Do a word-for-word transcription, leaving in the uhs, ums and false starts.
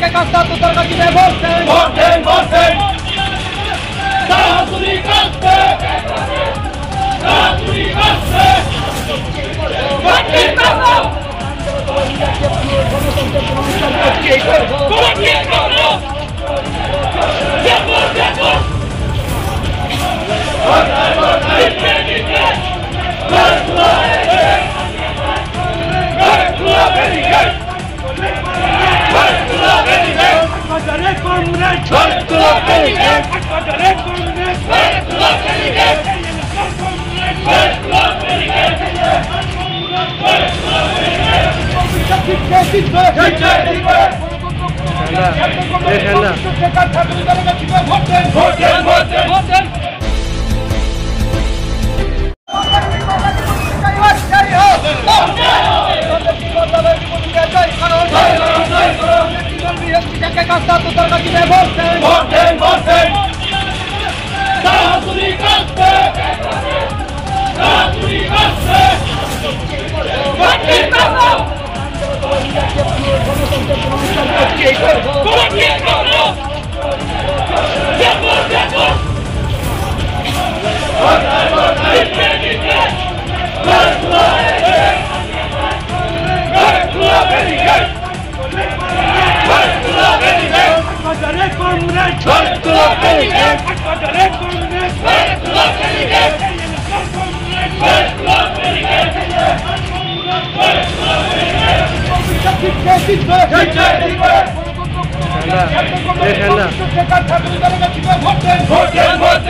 কাস্তা তোর কাছে ভোট দেন ভোট দেন ভোট দেন সাহায্য করতে সাহায্য করতে ভোট দিন বাবা গণতন্ত্রের প্রতিষ্ঠা কি করব ভোট দিয়ে করব দেখো দেখো ভোট ভোট দিতে দিতে ভোট কাস্তা তোর কাছে ভোট দেন ভোট দেন ভোট দেন সাহায্য করতে সাহায্য করতে ভোট দিন বাবা গণতন্ত্রের প্রতিষ্ঠা কি করব ভোট দিয়ে করব দেখো দেখো ভোট ভোট দিতে দিতে ভোট ভোট